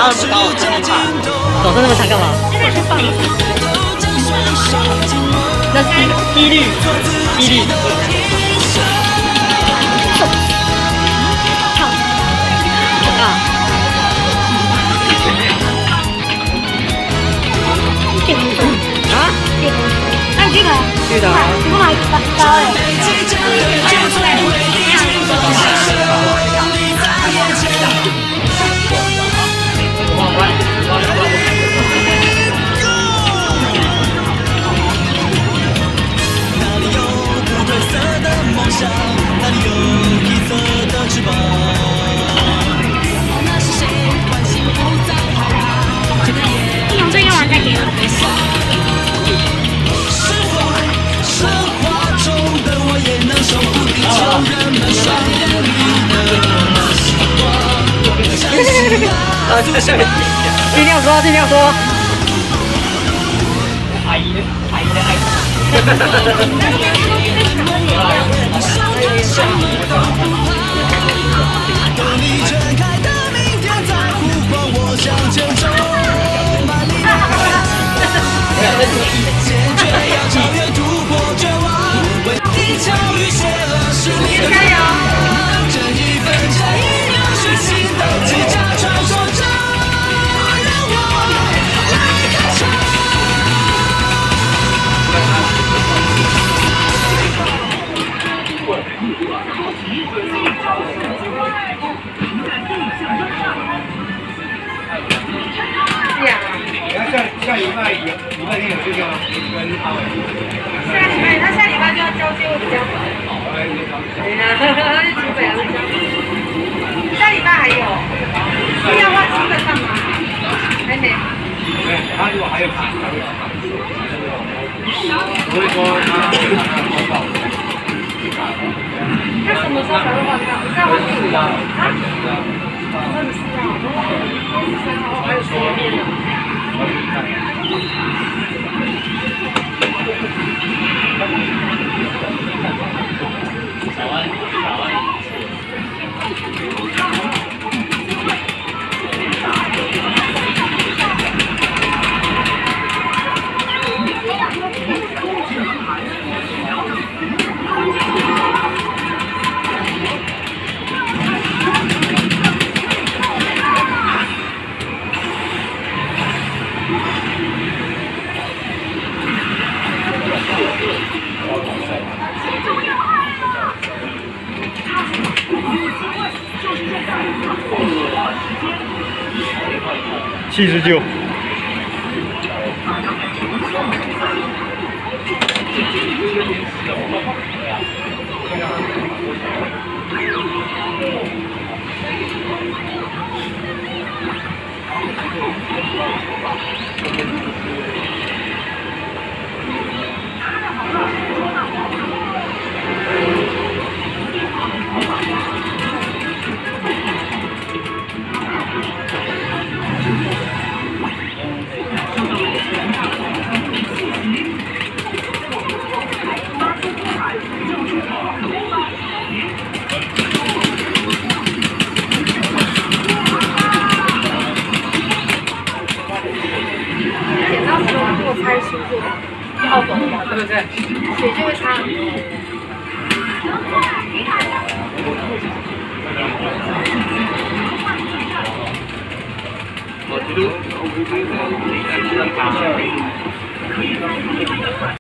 后不高，真的怕。手伸那么长干嘛？ 现在是放一下。 那是几率，几率。 好。 啊。 电工车。 啊？ 电工车。那这个？ 对的。 我买高哎。英雄队用完再给我。 尽量说，尽量说。阿姨的爱。加油！这一份真意流水心都几家传说着，让我来开场。 下礼拜天有睡觉吗？跟阿伟。 下礼拜就要交接我的家伙。对呀，去湖北了。下礼拜还有，是要换新的上吗？还没。 对，他如果还有卡，所以说他投保。 他什么时候才会换票？再换4号啊？24号，23号还有10天呢。 79。 猜星座，好懂吗？对不对？血就会差很多。 我觉得。